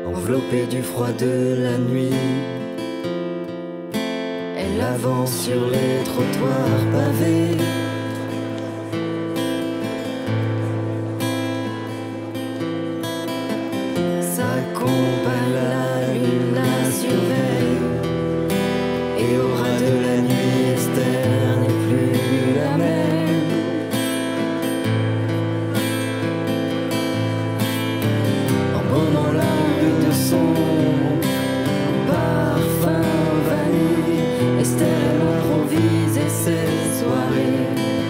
enveloppée du froid de la nuit. Elle avance sur les trottoirs pavés. Sa compagne, la lune, la surveille. Et au ras de la nuit, Esther n'est plus la même. Embaumant la langue de son parfum vanille, Esther aime improviser ses soirées.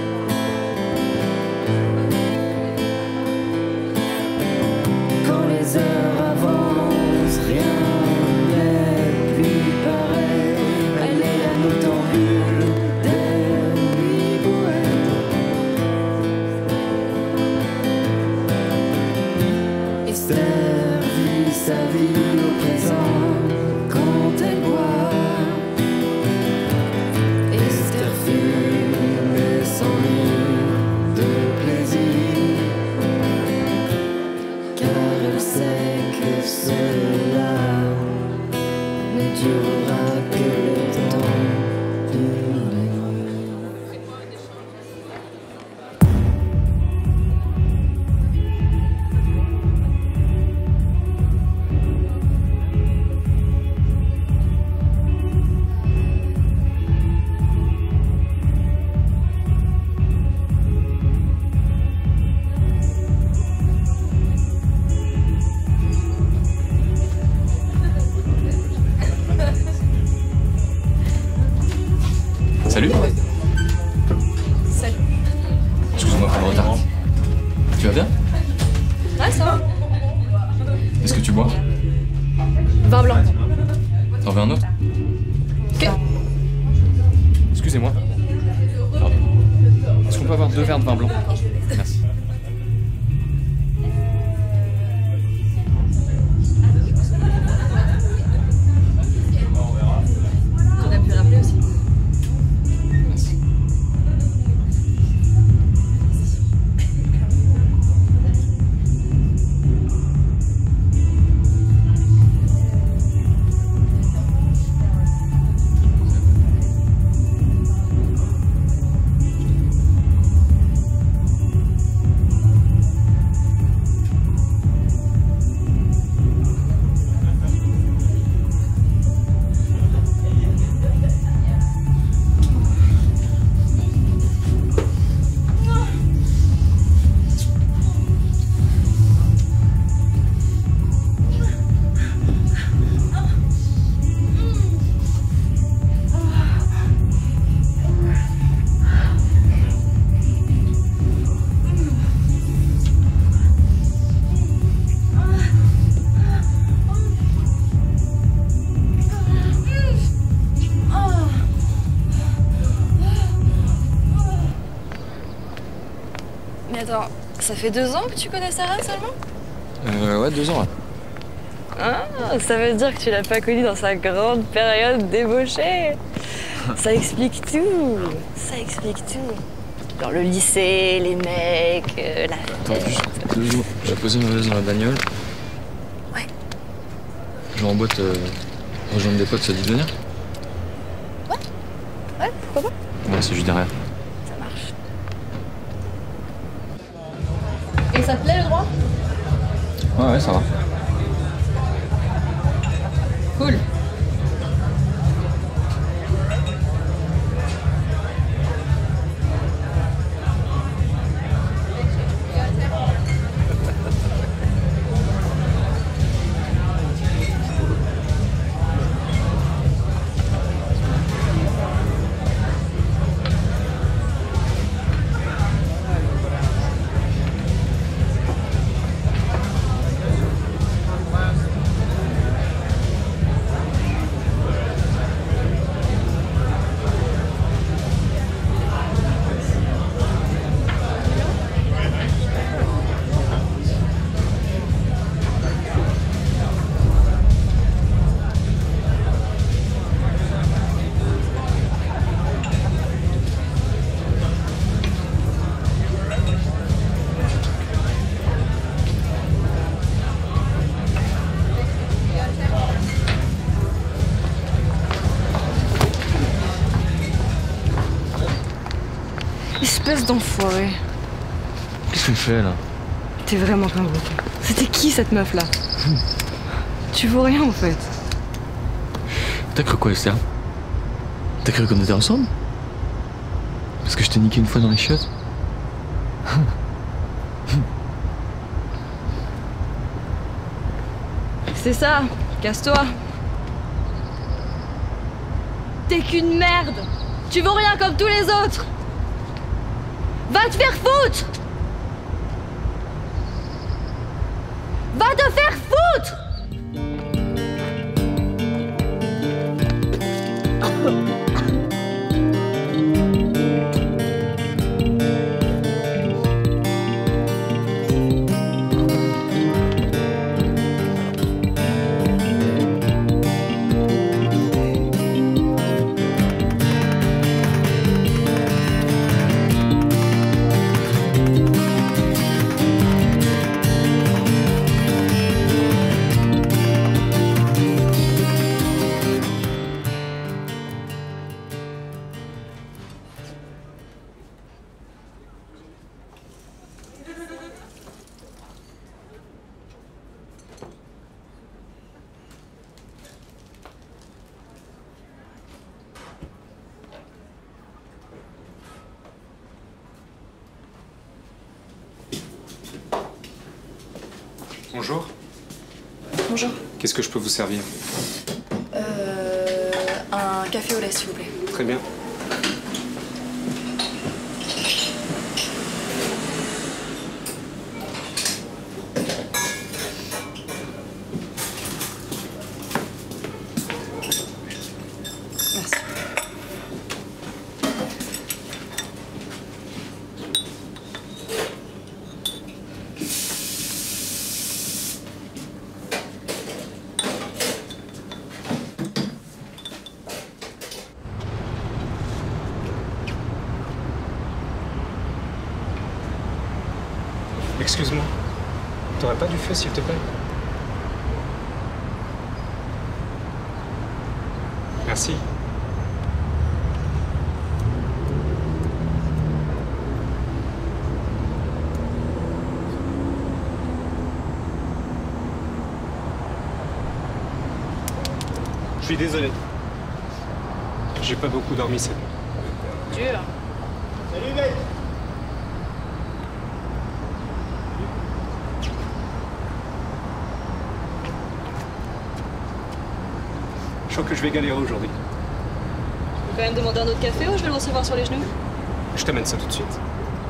Quand les heures avancent, rien n'est plus pareil. Elle est la noctambule des nuits bohèmes. Esther vit sa vie au présent quand elle boit. Esther fume et s'ennuie de plaisir, car elle sait que cela ne durera que le temps d'une nuit. Salut. Salut. Excuse-moi pour le retard. Tu vas bien? Ouais, ça va. Est-ce que tu bois? Vin blanc. T'en veux un autre? Ok. Excusez-moi. Pardon. Est-ce qu'on peut avoir 2 verres de vin blanc? Merci. On a pu rappeler aussi. Merci. Mais attends, ça fait 2 ans que tu connais Sarah seulement? Ouais, 2 ans. Là. Ah, ça veut dire que tu l'as pas connue dans sa grande période débauchée. Ça explique tout. Ça explique tout. Dans le lycée, les mecs, la Attends, fête. juste 2 jours. J'ai posé ma veste dans la bagnole. Ouais. Je vais en boîte rejoindre des potes, ça dit de venir? Ouais, pourquoi pas? Ouais, c'est juste derrière. Ça marche. Et ça te plaît le droit? Ouais, ça va. Cool. Espèce d'enfoiré. Qu'est-ce que tu fais là? T'es vraiment pas beau. C'était qui cette meuf là? Tu vaux rien en fait. T'as cru quoi, Esther? T'as cru qu'on était ensemble? Parce que je t'ai niqué une fois dans les chiottes? C'est ça, casse-toi. T'es qu'une merde. Tu vaux rien comme tous les autres. Va te faire foutre. Va te faire foutre. Bonjour. Bonjour. Qu'est-ce que je peux vous servir? Un café au lait, s'il vous plaît. Très bien. Merci. Excuse-moi. T'aurais pas du feu, s'il te plaît? Merci. Je suis désolé. J'ai pas beaucoup dormi cette nuit. Dur. Salut, mec! Je crois que je vais galérer aujourd'hui. Tu peux quand même demander un autre café ou je vais le recevoir sur les genoux? Je t'amène ça tout de suite.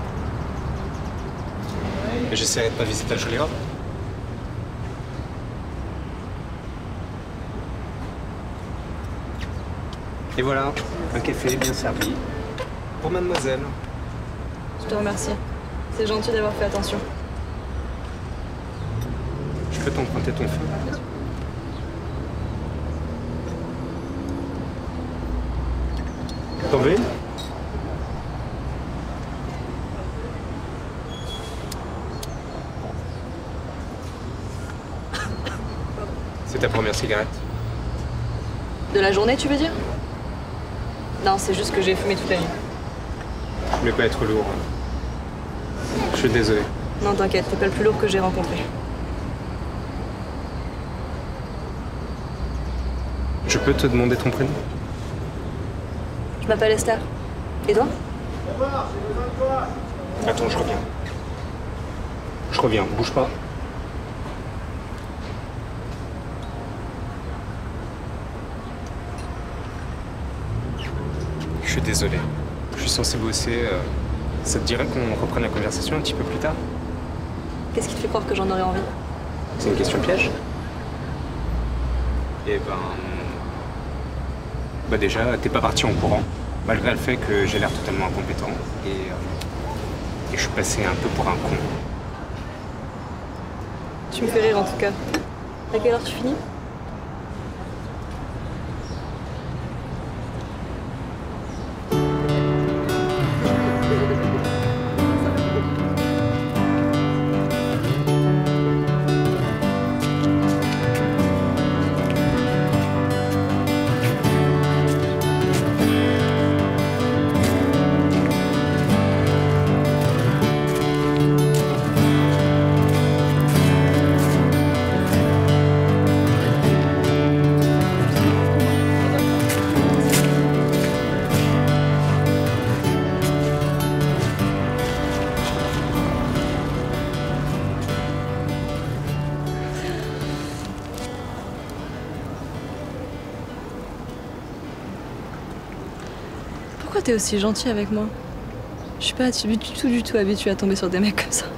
Et j'essaierai de pas visiter la choléra. Et voilà, un café bien servi. Pour mademoiselle. Je te remercie. C'est gentil d'avoir fait attention. Je peux t'emprunter ton feu? T'en veux une? C'est ta première cigarette? De la journée, tu veux dire? Non, c'est juste que j'ai fumé toute la nuit. Je voulais pas être lourd. Je suis désolé. Non, t'inquiète, t'es pas le plus lourd que j'ai rencontré. Je peux te demander ton prénom? Je m'appelle Esther. Et toi? Attends, je reviens. Je reviens, bouge pas. Je suis désolé. Je suis censé bosser. Ça te dirait qu'on reprenne la conversation un petit peu plus tard? Qu'est-ce qui te fait croire que j'en aurais envie? C'est une question piège? Eh ben... Bah déjà, t'es pas parti en courant, malgré le fait que j'ai l'air totalement incompétent. Et je suis passé un peu pour un con. Tu me fais rire en tout cas. À quelle heure tu finis? Pourquoi t'es aussi gentil avec moi? Je suis pas du tout habituée à tomber sur des mecs comme ça.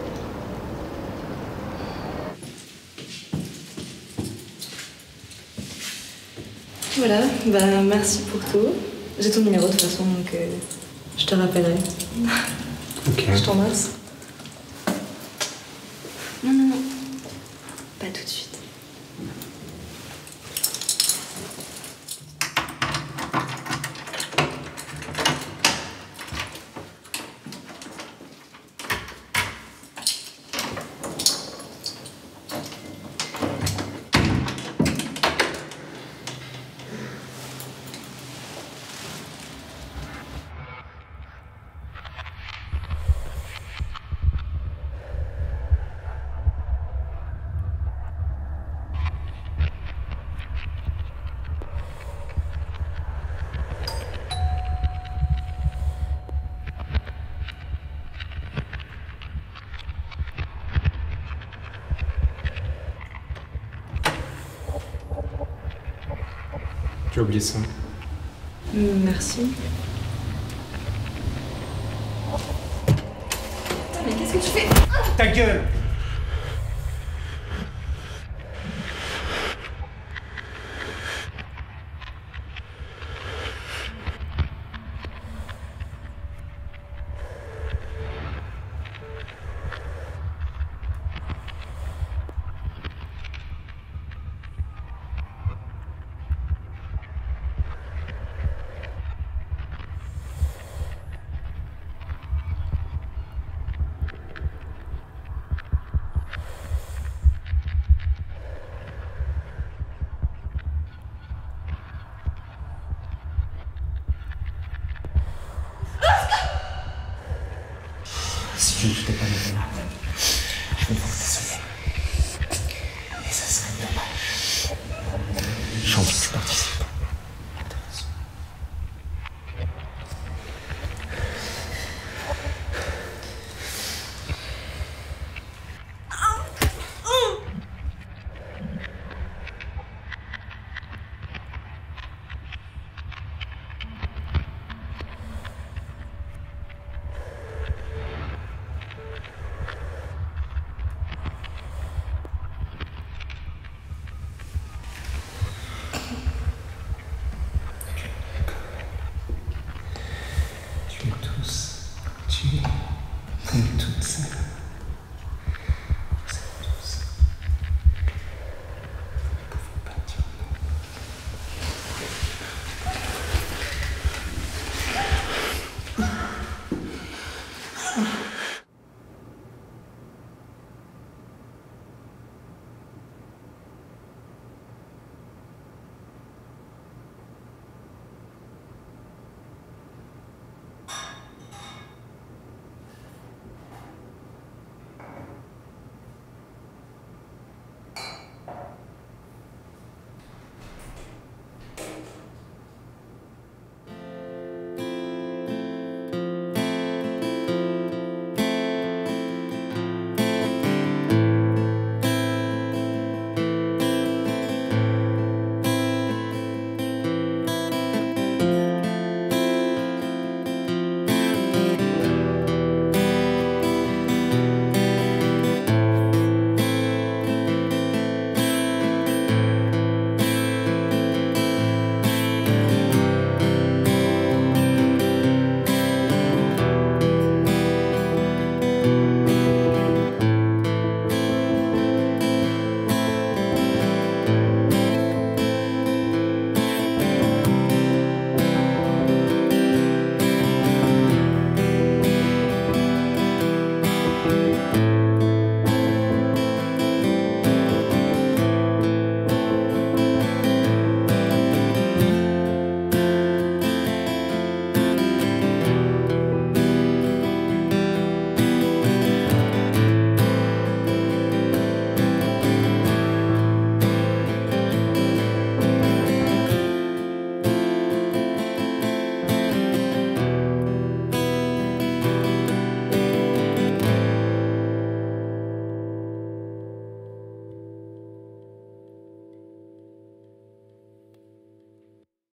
Voilà, bah merci pour tout. J'ai ton numéro de toute façon, donc je te rappellerai. Ok. Je t'embrasse. Non, non, non. Pas tout de suite. Tu as oublié ça. Merci. Putain, mais qu'est-ce que tu fais? Ta gueule! Si tu t'es pas